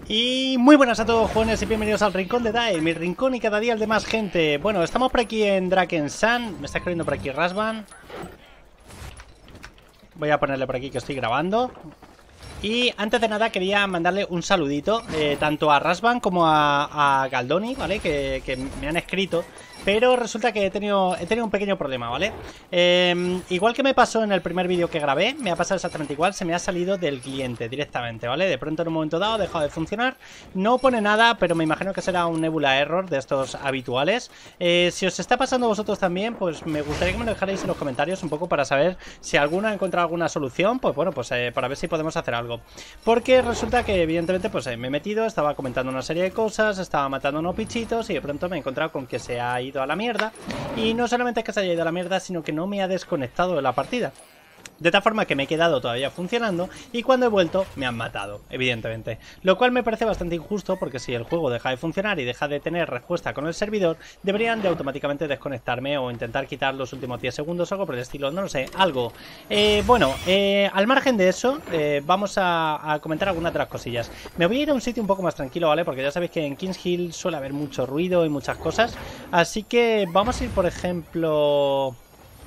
Y muy buenas a todos, jóvenes, y bienvenidos al Rincón de Dai, mi rincón y cada día el de más gente. Bueno, estamos por aquí en Drakensand. Me está escribiendo por aquí Rasvan. Voy a ponerle por aquí que estoy grabando. Y antes de nada quería mandarle un saludito tanto a Rasvan como a Galdoni, ¿vale? Que me han escrito. Pero resulta que he tenido un pequeño problema, ¿vale? Igual que me pasó en el primer vídeo que grabé, me ha pasado exactamente igual, se me ha salido del cliente directamente, ¿vale? De pronto en un momento dado ha dejado de funcionar, no pone nada, pero me imagino que será un Nebula Error de estos habituales. Si os está pasando a vosotros también, pues me gustaría que me lo dejarais en los comentarios un poco para saber si alguno ha encontrado alguna solución, pues bueno, pues para ver si podemos hacer algo. Porque resulta que evidentemente pues me he metido, estaba comentando una serie de cosas, estaba matando unos bichitos y de pronto me he encontrado con que se ha ido a la mierda. Y no solamente es que se haya ido a la mierda, sino que no me ha desconectado de la partida. De tal forma que me he quedado todavía funcionando y cuando he vuelto me han matado, evidentemente. Lo cual me parece bastante injusto porque si el juego deja de funcionar y deja de tener respuesta con el servidor, deberían de automáticamente desconectarme o intentar quitar los últimos 10 segundos o algo por el estilo, no lo sé, algo. Al margen de eso, vamos a comentar algunas de las cosillas. Me voy a ir a un sitio un poco más tranquilo, ¿vale? Porque ya sabéis que en Kings Hill suele haber mucho ruido y muchas cosas. Así que vamos a ir, por ejemplo,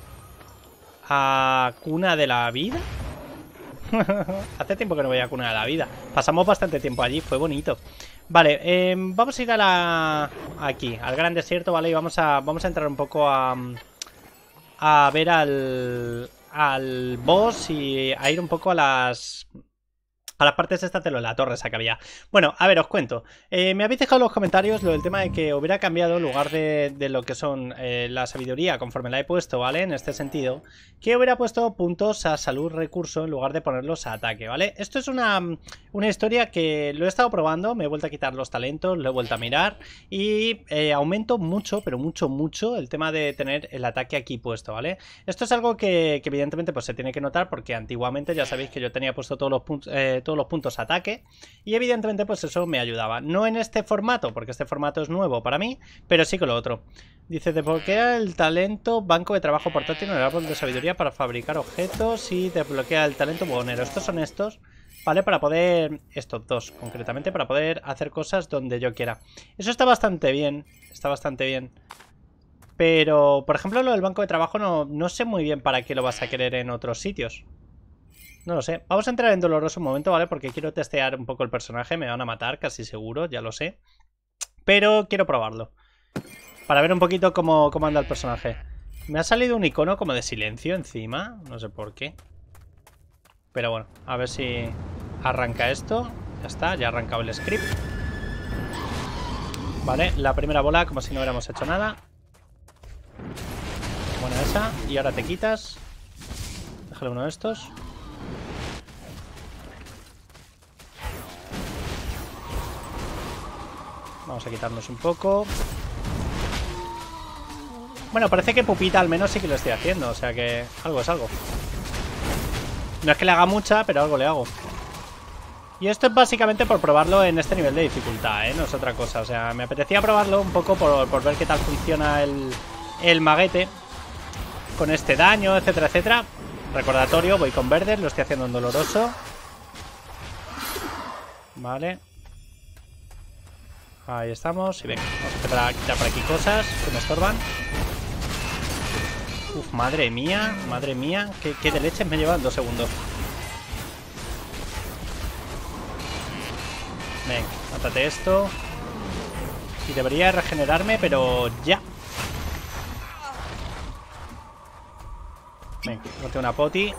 a Cuna de la Vida. Hace tiempo que no voy a Cuna de la Vida. Pasamos bastante tiempo allí, fue bonito. Vale, vamos a ir aquí, al gran desierto, ¿vale? Y vamos a entrar un poco a ver al boss y a ir un poco a las partes estas de la torre esa que había. Bueno, a ver, os cuento. Me habéis dejado en los comentarios lo del tema de que hubiera cambiado en lugar de lo que son la sabiduría conforme la he puesto, ¿vale? En este sentido, que hubiera puesto puntos a salud recurso en lugar de ponerlos a ataque, ¿vale? Esto es una historia que lo he estado probando, me he vuelto a quitar los talentos, lo he vuelto a mirar y aumento mucho, pero mucho el tema de tener el ataque aquí puesto, ¿vale? Esto es algo que evidentemente pues se tiene que notar porque antiguamente ya sabéis que yo tenía puesto todos los puntos ataque y evidentemente pues eso me ayudaba, no en este formato porque este formato es nuevo para mí, pero sí con lo otro. Dice, desbloquea el talento banco de trabajo portátil en el árbol de sabiduría para fabricar objetos y desbloquea el talento buhonero. Estos son estos, ¿vale? Para poder, estos dos concretamente, para poder hacer cosas donde yo quiera. Eso está bastante bien, pero por ejemplo lo del banco de trabajo no sé muy bien para qué lo vas a querer en otros sitios. No lo sé. Vamos a entrar en doloroso un momento, ¿vale? Porque quiero testear un poco el personaje. Me van a matar, casi seguro, ya lo sé. Pero quiero probarlo. Para ver un poquito cómo anda el personaje. Me ha salido un icono como de silencio encima. No sé por qué. Pero bueno, a ver si arranca esto. Ya está, ya ha arrancado el script. Vale, la primera bola como si no hubiéramos hecho nada. Buena esa. Y ahora te quitas. Déjale uno de estos. Vamos a quitarnos un poco. Bueno, parece que pupita al menos sí que lo estoy haciendo. O sea que algo es algo. No es que le haga mucha, pero algo le hago. Y esto es básicamente por probarlo en este nivel de dificultad, ¿eh? No es otra cosa. O sea, me apetecía probarlo un poco por ver qué tal funciona el maguete con este daño, etcétera, etcétera. Recordatorio, voy con Verder, lo estoy haciendo en doloroso. Vale. Ahí estamos. Y venga, vamos a empezar a quitar por aquí cosas que me estorban. Uf, madre mía. Madre mía. ¿Qué de leches me llevan 2 segundos? Venga, mátate esto. Y debería regenerarme, pero ya. Venga, bote una poti.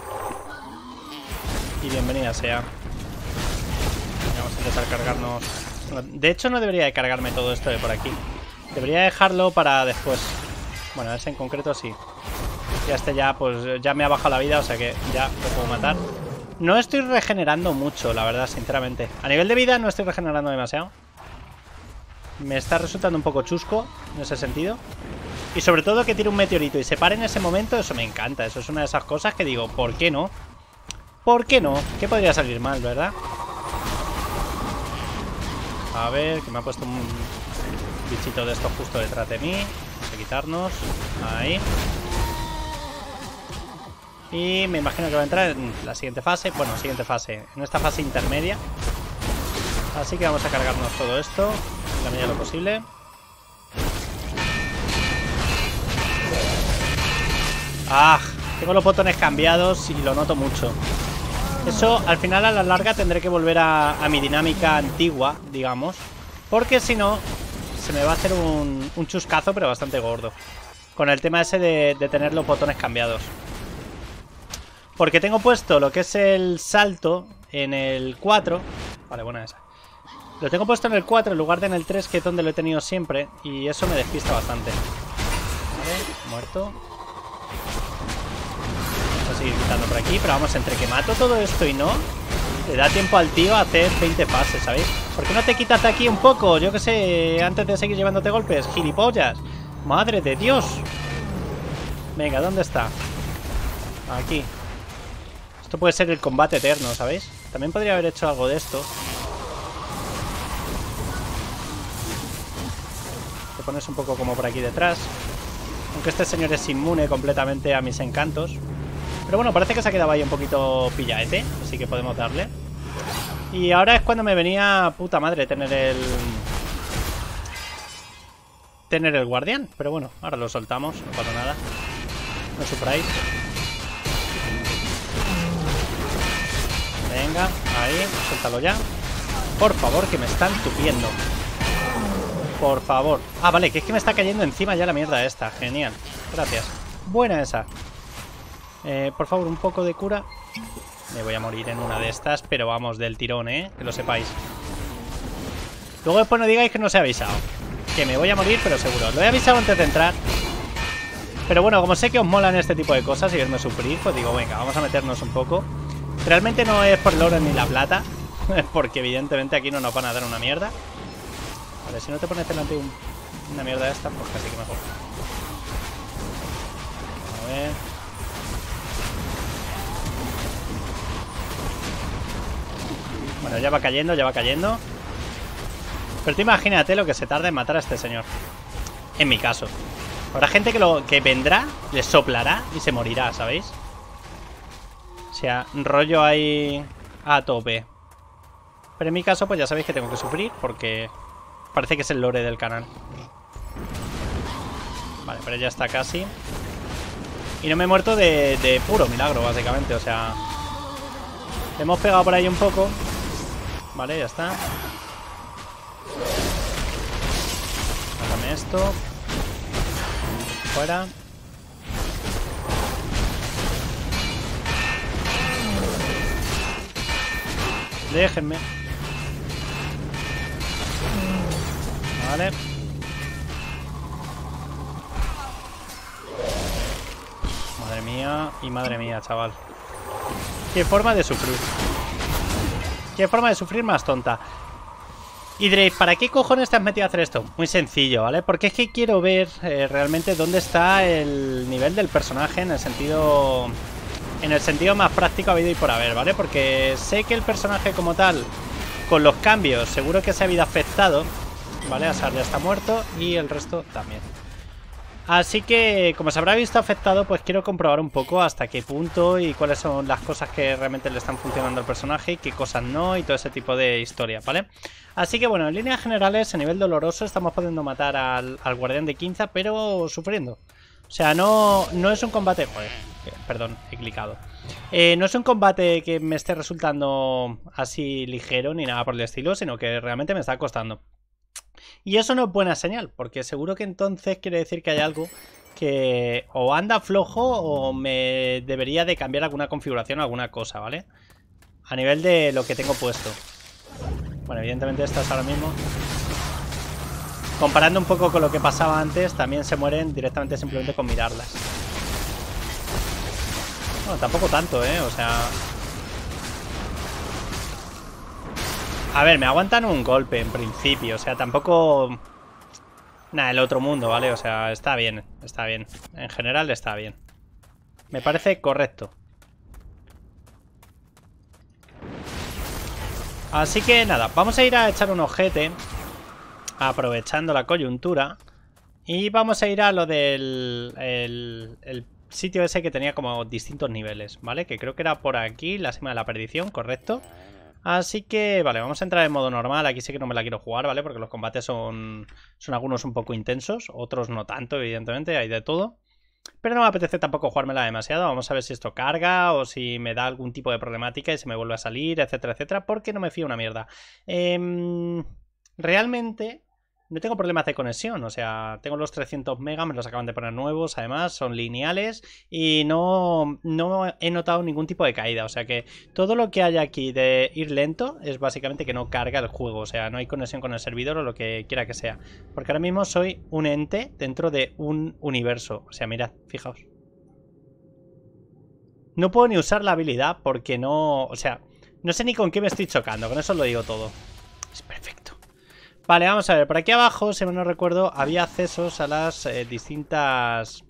Y bienvenida sea. Vamos a intentar cargarnos. De hecho no debería de cargarme todo esto de por aquí. Debería dejarlo para después. Bueno, ese en concreto sí. Ya este ya, pues ya me ha bajado la vida, o sea que ya lo puedo matar. No estoy regenerando mucho, la verdad, sinceramente. A nivel de vida no estoy regenerando demasiado. Me está resultando un poco chusco en ese sentido. Y sobre todo que tire un meteorito y se pare en ese momento, eso me encanta. Eso es una de esas cosas que digo, ¿por qué no? ¿Por qué no? ¿Qué podría salir mal, verdad? A ver, que me ha puesto un bichito de esto justo detrás de mí. Vamos a quitarnos. Ahí. Y me imagino que va a entrar en la siguiente fase. Bueno, siguiente fase. En esta fase intermedia. Así que vamos a cargarnos todo esto en la medida de lo posible. ¡Ah! Tengo los botones cambiados y lo noto mucho. Eso al final a la larga tendré que volver a mi dinámica antigua, digamos. Porque si no, se me va a hacer un chuscazo, pero bastante gordo. Con el tema ese de tener los botones cambiados. Porque tengo puesto lo que es el salto en el 4. Vale, buena esa. Lo tengo puesto en el 4 en lugar de en el 3, que es donde lo he tenido siempre. Y eso me despista bastante. Vale, muerto. Vamos a seguir quitando por aquí. Pero vamos, entre que mato todo esto y no, le da tiempo al tío a hacer 20 fases, ¿sabéis? ¿Por qué no te quitas de aquí un poco? Yo qué sé, antes de seguir llevándote golpes. ¡Gilipollas! ¡Madre de Dios! Venga, ¿dónde está? Aquí. Esto puede ser el combate eterno, ¿sabéis? También podría haber hecho algo de esto. Te pones un poco como por aquí detrás. Aunque este señor es inmune completamente a mis encantos. Pero bueno, parece que se ha quedado ahí un poquito pillaete. Así que podemos darle. Y ahora es cuando me venía puta madre tener el guardián. Pero bueno, ahora lo soltamos, no pasa nada. No sufráis. Venga, ahí, suéltalo ya. Por favor, que me están tupiendo. Por favor. Ah, vale, que es que me está cayendo encima ya la mierda esta. Genial, gracias. Buena esa. Por favor, un poco de cura. Me voy a morir en una de estas, pero vamos, del tirón, que lo sepáis. Luego después no digáis que no os he avisado. Que me voy a morir, pero seguro. Lo he avisado antes de entrar. Pero bueno, como sé que os molan este tipo de cosas y verme sufrir, pues digo, venga, vamos a meternos un poco. Realmente no es por el oro ni la plata, porque evidentemente aquí no nos van a dar una mierda. Vale, si no te pones delante una mierda de esta, pues casi que mejor. A ver. Bueno, ya va cayendo, ya va cayendo. Pero tú imagínate lo que se tarda en matar a este señor. En mi caso. Habrá gente que vendrá, le soplará y se morirá, ¿sabéis? O sea, rollo ahí a tope. Pero en mi caso, pues ya sabéis que tengo que sufrir porque parece que es el lore del canal. Vale, pero ya está casi. Y no me he muerto de puro milagro, básicamente. O sea, le hemos pegado por ahí un poco. Vale, ya está. Hágame esto. Fuera. Déjenme. Vale. Madre mía y madre mía, chaval. Qué forma de sufrir. Qué forma de sufrir más tonta. Y diréis, ¿para qué cojones te has metido a hacer esto? Muy sencillo, ¿vale? Porque es que quiero ver realmente dónde está el nivel del personaje en el sentido más práctico habido y por haber, ¿vale? Porque sé que el personaje como tal, con los cambios, seguro que se ha habido afectado, ¿vale? Asar ya está muerto y el resto también. Así que, como se habrá visto afectado, pues quiero comprobar un poco hasta qué punto y cuáles son las cosas que realmente le están funcionando al personaje y qué cosas no y todo ese tipo de historia, ¿vale? Así que bueno, en líneas generales, a nivel doloroso, estamos pudiendo matar al guardián de Quinza, pero sufriendo. O sea, no es un combate... Joder, perdón, he clicado. No es un combate que me esté resultando así ligero ni nada por el estilo, sino que realmente me está costando. Y eso no es buena señal, porque seguro que entonces quiere decir que hay algo que o anda flojo o me debería de cambiar alguna configuración o alguna cosa, ¿vale? A nivel de lo que tengo puesto. Bueno, evidentemente estas ahora mismo, comparando un poco con lo que pasaba antes, también se mueren directamente simplemente con mirarlas. Bueno, tampoco tanto, o sea... A ver, me aguantan un golpe en principio, o sea, tampoco... Nada, el otro mundo, ¿vale? O sea, está bien, está bien. En general está bien. Me parece correcto. Así que nada, vamos a ir a echar un ojete, aprovechando la coyuntura. Y vamos a ir a lo del el sitio ese que tenía como distintos niveles, ¿vale? Que creo que era por aquí, la Sima de la Perdición, ¿correcto? Así que, vale, vamos a entrar en modo normal. Aquí sí que no me la quiero jugar, ¿vale? Porque los combates son algunos un poco intensos, otros no tanto, evidentemente, hay de todo. Pero no me apetece tampoco jugármela demasiado. Vamos a ver si esto carga o si me da algún tipo de problemática y se me vuelve a salir, etcétera, etcétera. Porque no me fío una mierda. Realmente no tengo problemas de conexión. O sea, tengo los 300 megas, me los acaban de poner nuevos. Además, son lineales y no he notado ningún tipo de caída. O sea que todo lo que hay aquí de ir lento es básicamente que no carga el juego. O sea, no hay conexión con el servidor o lo que quiera que sea. Porque ahora mismo soy un ente dentro de un universo. O sea, mirad, fijaos. No puedo ni usar la habilidad porque no... O sea, no sé ni con qué me estoy chocando. Con eso lo digo todo. Es perfecto. Vale, vamos a ver. Por aquí abajo, si no recuerdo, había accesos a las distintas...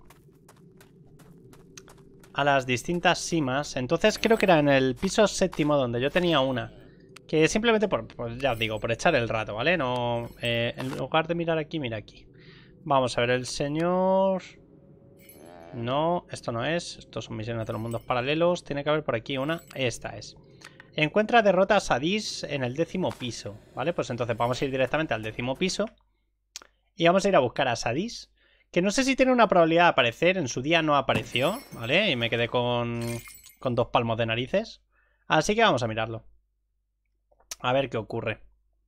A las distintas simas. Entonces creo que era en el piso 7º donde yo tenía una. Que simplemente por, pues ya os digo, por echar el rato, ¿vale? No, en lugar de mirar aquí, mira aquí. Vamos a ver, el señor... No, esto no es. Estos son misiones de los mundos paralelos. Tiene que haber por aquí una. Esta es. Encuentra derrota a Sadis en el 10º piso. ¿Vale? Pues entonces vamos a ir directamente al 10º piso. Y vamos a ir a buscar a Sadis. Que no sé si tiene una probabilidad de aparecer. En su día no apareció. ¿Vale? Y me quedé con 2 palmos de narices. Así que vamos a mirarlo. A ver qué ocurre.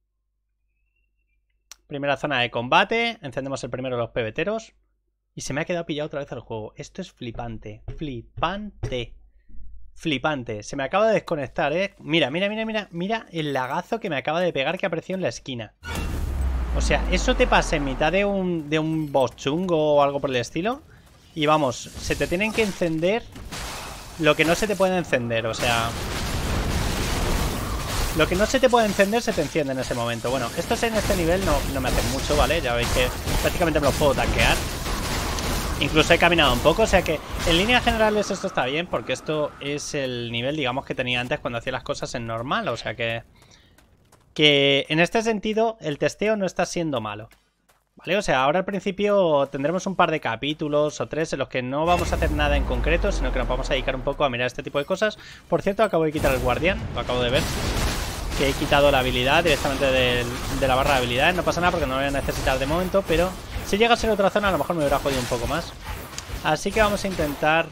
Primera zona de combate. Encendemos el primero de los pebeteros. Y se me ha quedado pillado otra vez el juego. Esto es flipante. Flipante. Flipante. Se me acaba de desconectar, ¿eh? Mira, mira, mira, mira. Mira el lagazo que me acaba de pegar que apareció en la esquina. O sea, eso te pasa en mitad de un boss chungo o algo por el estilo. Y vamos, se te tienen que encender lo que no se te puede encender. O sea... Lo que no se te puede encender se te enciende en ese momento. Bueno, estos en este nivel no me hacen mucho, ¿vale? Ya veis que prácticamente me los puedo tanquear. Incluso he caminado un poco, o sea que en líneas generales esto está bien, porque esto es el nivel, digamos, que tenía antes cuando hacía las cosas en normal. O sea que en este sentido el testeo no está siendo malo, ¿vale? O sea, ahora al principio tendremos un par de capítulos o 3 en los que no vamos a hacer nada en concreto, sino que nos vamos a dedicar un poco a mirar este tipo de cosas. Por cierto, acabo de quitar el guardián, lo acabo de ver, que he quitado la habilidad directamente de la barra de habilidades. No pasa nada porque no lo voy a necesitar de momento, pero si llega a ser otra zona a lo mejor me hubiera jodido un poco más. Así que vamos a intentar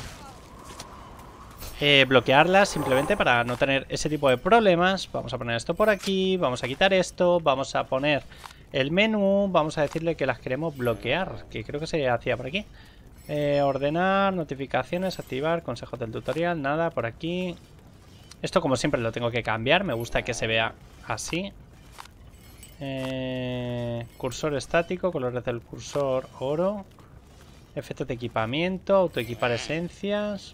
bloquearla simplemente para no tener ese tipo de problemas. Vamos a poner esto por aquí, vamos a quitar esto, vamos a poner el menú, vamos a decirle que las queremos bloquear, que creo que se hacía por aquí. Ordenar, notificaciones, activar, consejos del tutorial, nada, por aquí. Esto como siempre lo tengo que cambiar, me gusta que se vea así. Cursor estático, colores del cursor oro. Efectos de equipamiento, autoequipar esencias.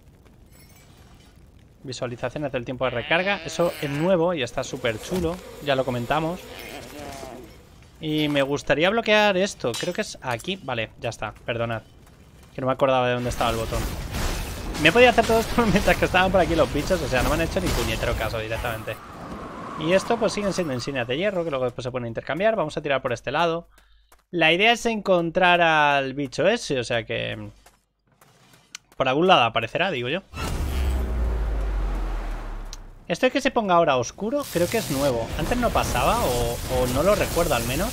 Visualizaciones del tiempo de recarga. Eso es nuevo y está súper chulo, ya lo comentamos. Y me gustaría bloquear esto, creo que es aquí. Vale, ya está, perdonad, que no me acordaba de dónde estaba el botón. Me he podido hacer todo esto mientras que estaban por aquí los bichos. O sea, no me han hecho ni puñetero caso directamente. Y esto pues siguen siendo insignias de hierro, que luego después se pueden intercambiar. Vamos a tirar por este lado. La idea es encontrar al bicho ese, o sea que por algún lado aparecerá, digo yo. Esto de que se ponga ahora oscuro creo que es nuevo. Antes no pasaba o no lo recuerdo al menos.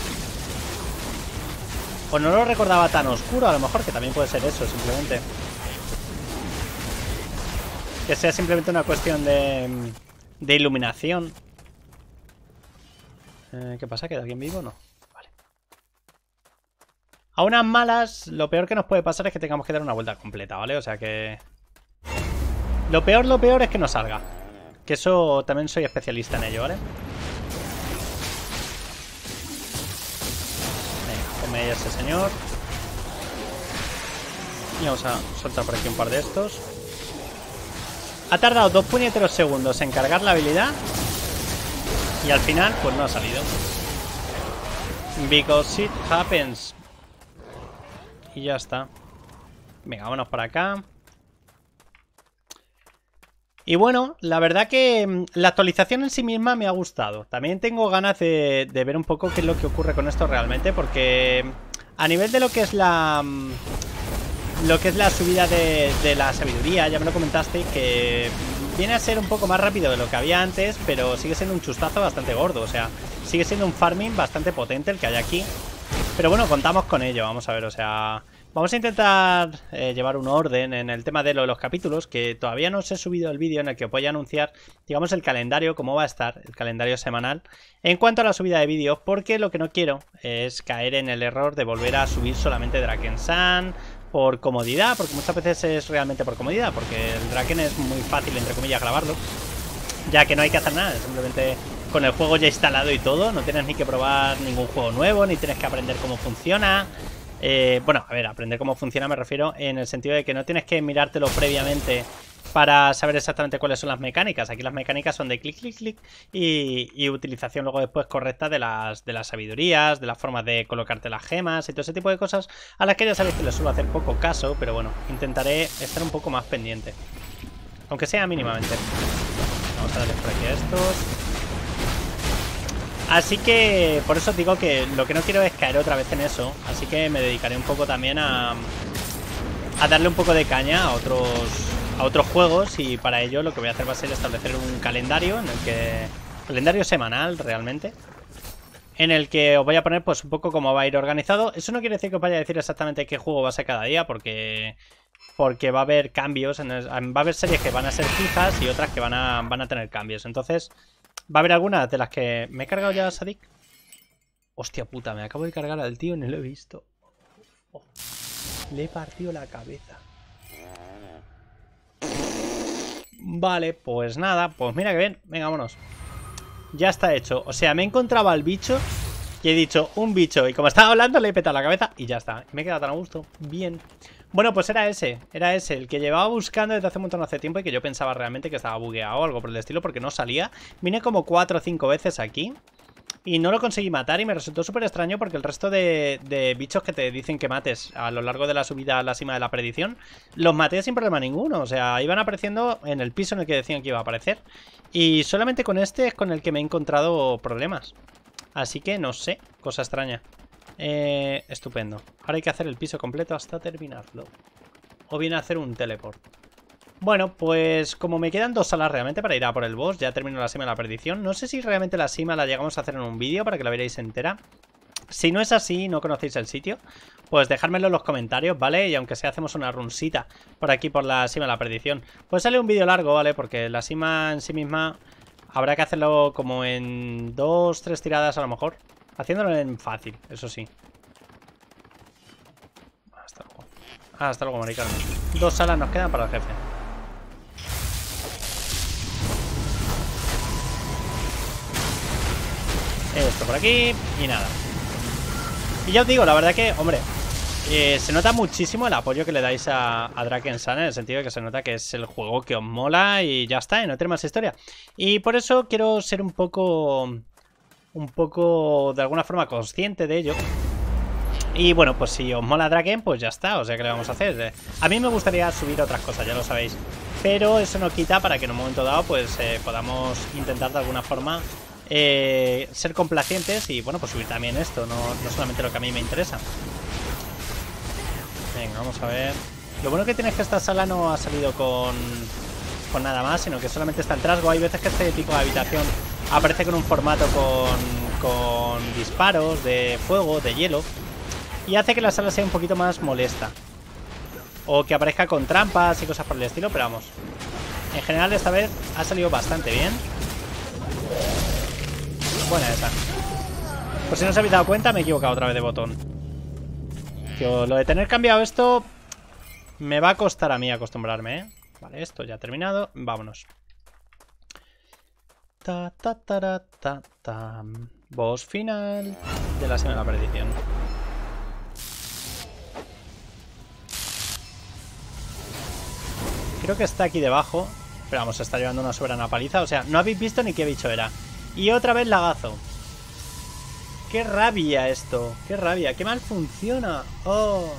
O no lo recordaba tan oscuro, a lo mejor, que también puede ser eso, simplemente. Que sea simplemente una cuestión de iluminación. ¿Qué pasa? ¿Queda alguien vivo o no? Vale. A unas malas, lo peor que nos puede pasar es que tengamos que dar una vuelta completa, ¿vale? O sea que... Lo peor es que no salga. Que eso también soy especialista en ello, ¿vale? Venga, ponme ahí a ese señor. Y vamos a soltar por aquí un par de estos. Ha tardado 2 puñeteros segundos en cargar la habilidad. Y al final, pues no ha salido. Because it happens. Y ya está. Venga, vámonos para acá. Y bueno, la verdad que la actualización en sí misma me ha gustado. También tengo ganas de ver un poco qué es lo que ocurre con esto realmente. Porque a nivel de lo que es la subida de la sabiduría, ya me lo comentaste, que viene a ser un poco más rápido de lo que había antes, pero sigue siendo un chustazo bastante gordo. O sea, sigue siendo un farming bastante potente el que hay aquí. Pero bueno, contamos con ello, vamos a ver, o sea... Vamos a intentar llevar un orden en el tema de los capítulos, que todavía no os he subido el vídeo en el que os voy a anunciar, digamos, el calendario, cómo va a estar, el calendario semanal, en cuanto a la subida de vídeos, porque lo que no quiero es caer en el error de volver a subir solamente Drakensang por comodidad, porque muchas veces es realmente por comodidad, porque el Draken es muy fácil, entre comillas, grabarlo, ya que no hay que hacer nada, simplemente con el juego ya instalado y todo, no tienes ni que probar ningún juego nuevo, ni tienes que aprender cómo funciona... bueno, a ver, aprender cómo funciona me refiero en el sentido de que no tienes que mirártelo previamente para saber exactamente cuáles son las mecánicas. Aquí las mecánicas son de clic, clic, clic y utilización luego después correcta de las sabidurías, de las formas de colocarte las gemas y todo ese tipo de cosas a las que ya sabéis que les suelo hacer poco caso, pero bueno, intentaré estar un poco más pendiente, aunque sea mínimamente. Vamos a darles por aquí a estos. Así que por eso digo que lo que no quiero es caer otra vez en eso. Así que me dedicaré un poco también a darle un poco de caña a otros juegos. Y para ello lo que voy a hacer va a ser establecer un calendario en el que... Calendario semanal realmente. En el que os voy a poner pues un poco cómo va a ir organizado. Eso no quiere decir que os vaya a decir exactamente qué juego va a ser cada día. Porque va a haber cambios. Va a haber series que van a ser fijas y otras que van a tener cambios. Entonces... Va a haber algunas de las que... ¿Me he cargado ya a Sadik? Hostia puta, me acabo de cargar al tío y no lo he visto. Oh, le he partido la cabeza. Vale, pues nada. Pues mira que bien. Venga, vámonos. Ya está hecho. O sea, me encontraba al bicho y he dicho un bicho. Y como estaba hablando le he petado la cabeza y ya está. Me he quedado tan a gusto. Bien. Bueno, pues era ese, el que llevaba buscando desde hace un montón de tiempo y que yo pensaba realmente que estaba bugueado o algo por el estilo porque no salía. Vine como 4 o 5 veces aquí y no lo conseguí matar y me resultó súper extraño porque el resto de bichos que te dicen que mates a lo largo de la subida a la cima de la perdición, los maté sin problema ninguno. O sea, iban apareciendo en el piso en el que decían que iba a aparecer y solamente con este es con el que me he encontrado problemas. Así que no sé, cosa extraña. Estupendo. Ahora hay que hacer el piso completo hasta terminarlo. O bien hacer un teleport. Bueno, pues como me quedan 2 salas realmente para ir a por el boss, ya termino la cima de la perdición. No sé si realmente la cima la llegamos a hacer en un vídeo para que la veáis entera. Si no es así, no conocéis el sitio, pues dejármelo en los comentarios, ¿vale? Y aunque sea hacemos una runsita por aquí por la cima de la perdición. Pues sale un vídeo largo, ¿vale? Porque la cima en sí misma habrá que hacerlo como en 2-3 tiradas a lo mejor. Haciéndolo en fácil, eso sí. Hasta luego. Hasta luego, Mari Carmen. 2 salas nos quedan para el jefe. Esto por aquí y nada. Y ya os digo, la verdad que, hombre, se nota muchísimo el apoyo que le dais a Drakensang, en el sentido de que se nota que es el juego que os mola y ya está, y no tiene más historia. Y por eso quiero ser un poco de alguna forma consciente de ello. Y bueno, pues si os mola Draken, pues ya está, o sea, ¿qué le vamos a hacer? A mí me gustaría subir otras cosas, ya lo sabéis, pero eso no quita para que en un momento dado pues podamos intentar de alguna forma ser complacientes y bueno, pues subir también esto, no solamente lo que a mí me interesa. Venga, vamos a ver. Lo bueno que tiene es que esta sala no ha salido con nada más, sino que solamente está el trasgo. Hay veces que este tipo de habitación aparece con un formato con disparos de fuego, de hielo, y hace que la sala sea un poquito más molesta. O que aparezca con trampas y cosas por el estilo, pero vamos. En general esta vez ha salido bastante bien. Buena esa. Por si no os habéis dado cuenta, me he equivocado otra vez de botón. Tío, lo de tener cambiado esto me va a costar a mí acostumbrarme, ¿eh? Vale, esto ya ha terminado. Vámonos. Boss final de la cima de la perdición. Creo que está aquí debajo. Pero vamos, se está llevando una soberana paliza. O sea, no habéis visto ni qué bicho era. Y otra vez lagazo. ¡Qué rabia esto! ¡Qué rabia! ¡Qué mal funciona! ¡Oh!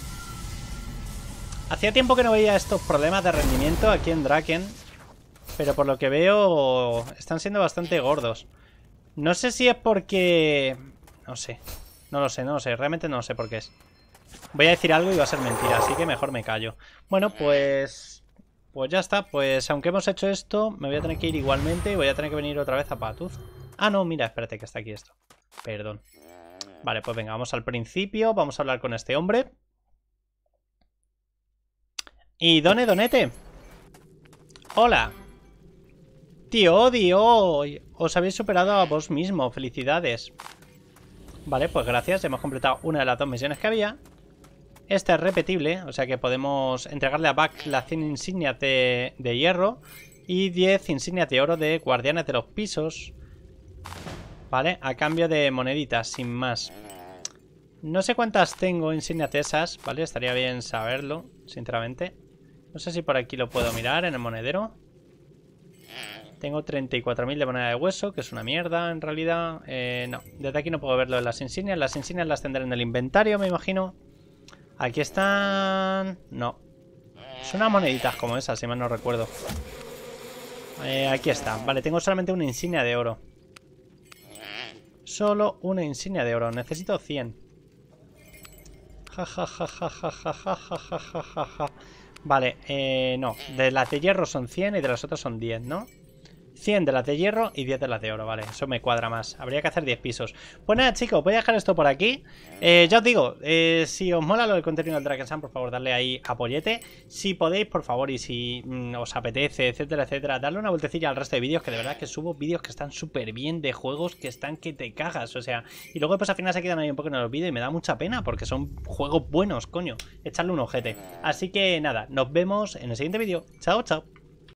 Hacía tiempo que no veía estos problemas de rendimiento aquí en Draken. Pero por lo que veo están siendo bastante gordos. No sé si es porque... No sé. No lo sé. Realmente no sé por qué es. Voy a decir algo y va a ser mentira, así que mejor me callo. Bueno, pues... Pues ya está, pues aunque hemos hecho esto, me voy a tener que ir igualmente y voy a tener que venir otra vez a Patuz. Ah, no, mira, espérate que está aquí esto. Perdón. Vale, pues venga, vamos al principio, vamos a hablar con este hombre. Y Donete. Hola. Tío, os habéis superado a vos mismo, felicidades. Vale, pues gracias, hemos completado una de las 2 misiones que había. Esta es repetible, o sea que podemos entregarle a Buck las 100 insignias de hierro y 10 insignias de oro de guardianes de los pisos. Vale, a cambio de moneditas, sin más. No sé cuántas tengo insignias de esas, ¿vale? Estaría bien saberlo, sinceramente. No sé si por aquí lo puedo mirar en el monedero. Tengo 34.000 de moneda de hueso, que es una mierda en realidad. No, desde aquí no puedo ver lo de las insignias. Las insignias las tendré en el inventario, me imagino. Aquí están... No. Son unas moneditas como esas, si mal no recuerdo. Aquí está. Vale, tengo solamente una insignia de oro. Solo una insignia de oro. Necesito 100. Vale, no. De las de hierro son 100 y de las otras son 10, ¿no? 100 de las de hierro y 10 de las de oro, vale, eso me cuadra más. Habría que hacer 10 pisos. Pues nada, chicos, voy a dejar esto por aquí. Ya os digo, si os mola lo del contenido del Dragon Sun, por favor, darle ahí apoyete. Si podéis, por favor, y si os apetece, etcétera, etcétera, darle una vueltecilla al resto de vídeos, que de verdad que subo vídeos que están súper bien, de juegos que están que te cagas, o sea. Y luego pues al final se quedan ahí un poco en el olvido y me da mucha pena, porque son juegos buenos, coño. Echarle un ojete. Así que nada, nos vemos en el siguiente vídeo. Chao, chao.